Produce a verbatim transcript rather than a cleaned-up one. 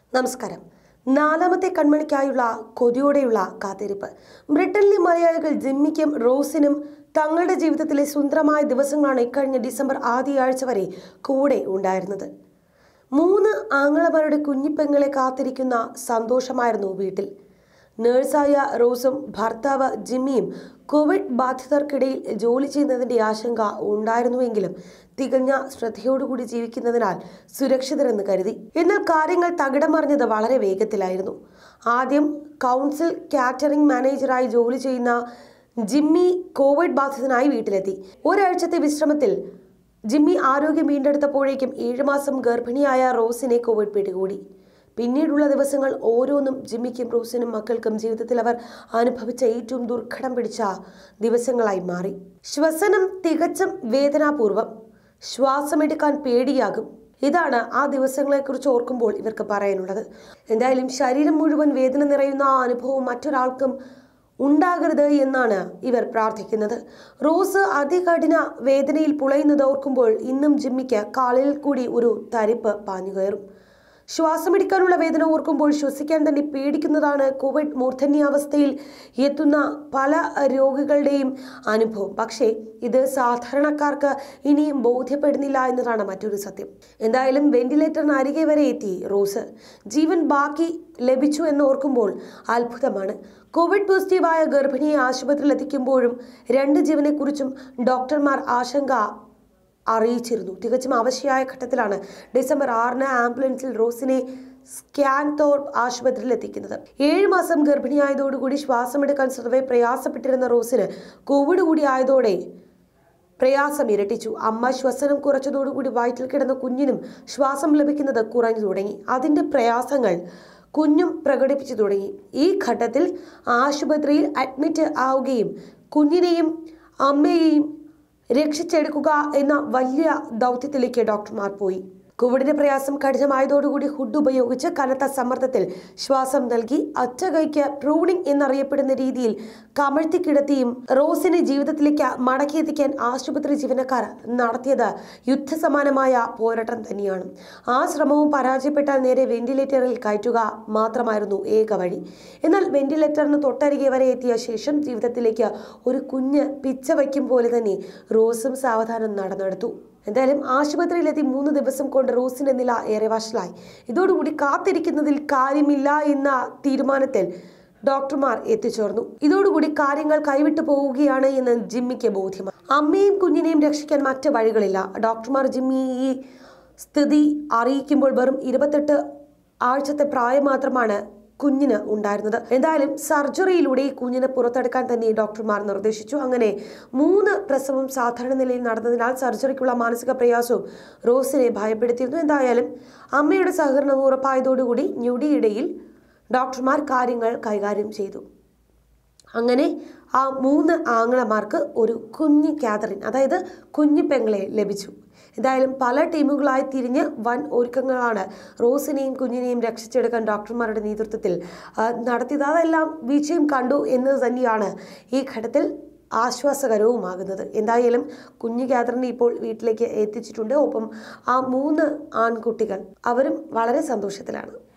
നമസ്കാരം. നാലാമത്തെ കൺമണിക്കായുള്ള കൊതിയോടെയുള്ള കാത്തിരിപ്പ്. ബ്രിട്ടനിലെ മലയാളികൾ ജിമ്മിക്കും റോസിനും തങ്ങളുടെ ജീവിതത്തിലെ സുന്ദരമായ ദിവസങ്ങളാണ് ഇക്കഴിഞ്ഞ ഡിസംബർ ആദ്യയാഴ്ച വരെ കൂടെ ഉണ്ടായിരുന്നത്. മൂന്ന് ആങ്ങളമാരുടെ കുഞ്ഞിപ്പെങ്ങളെ കാത്തിരിക്കുന്ന സന്തോഷമായിരുന്നു വീട്ടിൽ. നേഴ്സായ റോസും ഭർത്താവ് ജിമ്മിയും കോവിഡ് ബാധിതർക്കിടയിൽ ജോലി ചെയ്യുന്നതിൻ്റെ ആശങ്ക ഉണ്ടായിരുന്നുവെങ്കിലും തികഞ്ഞ ശ്രദ്ധയോടുകൂടി ജീവിക്കുന്നതിനാൽ സുരക്ഷിതരെന്ന് കരുതി. എന്നാൽ കാര്യങ്ങൾ തകിടം മറിഞ്ഞത് വളരെ വേഗത്തിലായിരുന്നു. ആദ്യം കൗൺസിൽ കാറ്ററിംഗ് മാനേജറായി ജോലി ചെയ്യുന്ന ജിമ്മി കോവിഡ് ബാധിതനായി വീട്ടിലെത്തി. ഒരാഴ്ചത്തെ വിശ്രമത്തിൽ ജിമ്മി ആരോഗ്യം വീണ്ടെടുത്തപ്പോഴേക്കും ഏഴുമാസം ഗർഭിണിയായ റോസിനെ കോവിഡ് പിടികൂടി. പിന്നീടുള്ള ദിവസങ്ങൾ ഓരോന്നും ജിമ്മിക്കും റോസിനും മക്കൾക്കും ജീവിതത്തിൽ അവർ അനുഭവിച്ച ഏറ്റവും ദുർഘടം പിടിച്ച ദിവസങ്ങളായി മാറി. ശ്വസനം തികച്ചും വേദനാപൂർവം, ശ്വാസമെടുക്കാൻ പേടിയാകും. ഇതാണ് ആ ദിവസങ്ങളെക്കുറിച്ച് ഓർക്കുമ്പോൾ ഇവർക്ക് പറയാനുള്ളത്. എന്തായാലും ശരീരം മുഴുവൻ വേദന നിറയുന്ന ആ അനുഭവം മറ്റൊരാൾക്കും ഉണ്ടാകരുത് എന്നാണ് ഇവർ പ്രാർത്ഥിക്കുന്നത്. റോസ് അതികഠിന വേദനയിൽ പുളയുന്നത് ഓർക്കുമ്പോൾ ഇന്നും ജിമ്മിക്ക് കാലിൽ കൂടി ഒരു തരിപ്പ് പാഞ്ഞു കയറും. ശ്വാസമെടുക്കാനുള്ള വേദന ഓർക്കുമ്പോൾ ശ്വസിക്കാൻ തന്നെ പേടിക്കുന്നതാണ് കോവിഡ് മൂർധന്യാവസ്ഥയിൽ എത്തുന്ന പല രോഗികളുടെയും അനുഭവം. പക്ഷേ ഇത് സാധാരണക്കാർക്ക് ഇനിയും ബോധ്യപ്പെടുന്നില്ല എന്നതാണ് മറ്റൊരു സത്യം. എന്തായാലും വെന്റിലേറ്ററിന് അരികെ വരെ എത്തി റോസ്. ജീവൻ ബാക്കി ലഭിച്ചു എന്ന് ഓർക്കുമ്പോൾ അത്ഭുതമാണ്. കോവിഡ് പോസിറ്റീവായ ഗർഭിണിയെ ആശുപത്രിയിൽ എത്തിക്കുമ്പോഴും രണ്ട് ജീവനെക്കുറിച്ചും ഡോക്ടർമാർ ആശങ്ക അറിയിച്ചിരുന്നു. തികച്ചും ആവശ്യമായ ഘട്ടത്തിലാണ് ഡിസംബർ ആറിന് ആംബുലൻസിൽ റോസിനെ സ്കാൻതോർപ്പ് ആശുപത്രിയിൽ എത്തിക്കുന്നത്. ഏഴ് മാസം ഗർഭിണിയായതോടുകൂടി ശ്വാസമെടുക്കാൻ സ്വതവേ പ്രയാസപ്പെട്ടിരുന്ന റോസിന് കോവിഡ് കൂടി ആയതോടെ പ്രയാസം ഇരട്ടിച്ചു. അമ്മ ശ്വസനം കുറച്ചതോടുകൂടി വയറ്റിൽ കിടന്ന കുഞ്ഞിനും ശ്വാസം ലഭിക്കുന്നത് കുറഞ്ഞു തുടങ്ങി. അതിൻ്റെ പ്രയാസങ്ങൾ കുഞ്ഞും പ്രകടിപ്പിച്ചു തുടങ്ങി. ഈ ഘട്ടത്തിൽ ആശുപത്രിയിൽ അഡ്മിറ്റ് ആവുകയും കുഞ്ഞിനെയും അമ്മയെയും രക്ഷിച്ചെടുക്കുക എന്ന വലിയ ദൗത്യത്തിലേക്ക് ഡോക്ടർമാർ പോയി. കോവിഡിന്റെ പ്രയാസം കഠിനമായതോടുകൂടി ഹുഡ് ഉപയോഗിച്ച് കനത്ത സമ്മർദ്ദത്തിൽ ശ്വാസം നൽകി അറ്റകൈക്ക് പ്രൂണിംഗ് എന്നറിയപ്പെടുന്ന രീതിയിൽ കമഴ്ത്തി കിടത്തിയും റോസിനെ ജീവിതത്തിലേക്ക് മടക്കിയെത്തിക്കാൻ ആശുപത്രി ജീവനക്കാർ നടത്തിയത് യുദ്ധസമാനമായ പോരാട്ടം തന്നെയാണ്. ആ ശ്രമവും പരാജയപ്പെട്ടാൽ നേരെ വെന്റിലേറ്ററിൽ കയറ്റുക മാത്രമായിരുന്നു ഏക വഴി. എന്നാൽ വെന്റിലേറ്ററിന് തൊട്ടരികെ വരെ എത്തിയ ശേഷം ജീവിതത്തിലേക്ക് ഒരു കുഞ്ഞ് പിച്ച വയ്ക്കും പോലെ തന്നെ റോസും സാവധാനം നടന്നെടുത്തു. എന്തായാലും ആശുപത്രിയിലെത്തി മൂന്ന് ദിവസം കൊണ്ട് റോസിന്റെ നില ഏറെ വഷളായി. ഇതോടുകൂടി കാത്തിരിക്കുന്നതിൽ കാര്യമില്ല എന്ന തീരുമാനത്തിൽ ഡോക്ടർമാർ എത്തിച്ചേർന്നു. ഇതോടുകൂടി കാര്യങ്ങൾ കൈവിട്ടു പോവുകയാണ് എന്ന് ജിമ്മിക്ക് ബോധ്യമായി. അമ്മയും കുഞ്ഞിനെയും രക്ഷിക്കാൻ മറ്റ് വഴികളില്ല. ഡോക്ടർമാർ ജിമ്മി ഈ സ്ഥിതി അറിയിക്കുമ്പോൾ വെറും ഇരുപത്തെട്ട് ആഴ്ചത്തെ പ്രായം മാത്രമാണ് കുഞ്ഞിന് ഉണ്ടായിരുന്നത്. എന്തായാലും സർജറിയിലൂടെ ഈ കുഞ്ഞിനെ പുറത്തെടുക്കാൻ തന്നെ ഡോക്ടർമാർ നിർദ്ദേശിച്ചു. അങ്ങനെ മൂന്ന് പ്രസവം സാധാരണ നിലയിൽ നടന്നതിനാൽ സർജറിക്കുള്ള മാനസിക പ്രയാസവും റോസിനെ ഭയപ്പെടുത്തിയിരുന്നു. എന്തായാലും അമ്മയുടെ സഹകരണം ഉറപ്പായതോടുകൂടി ഞൊടിയിടയിൽ ഡോക്ടർമാർ കാര്യങ്ങൾ കൈകാര്യം ചെയ്തു. അങ്ങനെ ആ മൂന്ന് ആങ്ങളമാർക്ക് ഒരു കുഞ്ഞി കാതറിൻ, അതായത് കുഞ്ഞി പെങ്ങളെ ലഭിച്ചു. എന്തായാലും പല ടീമുകളായി തിരിഞ്ഞ് വൻ ഒരുക്കങ്ങളാണ് റോസിനെയും കുഞ്ഞിനെയും രക്ഷിച്ചെടുക്കാൻ ഡോക്ടർമാരുടെ നേതൃത്വത്തിൽ നടത്തിയത്. അതെല്ലാം വിജയം കണ്ടു എന്നത് തന്നെയാണ് ഈ ഘട്ടത്തിൽ ആശ്വാസകരവുമാകുന്നത്. എന്തായാലും കുഞ്ഞു കാതറിനെ ഇപ്പോൾ വീട്ടിലേക്ക് എത്തിച്ചിട്ടുണ്ട്. ഒപ്പം ആ മൂന്ന് ആൺകുട്ടികൾ അവരും വളരെ സന്തോഷത്തിലാണ്.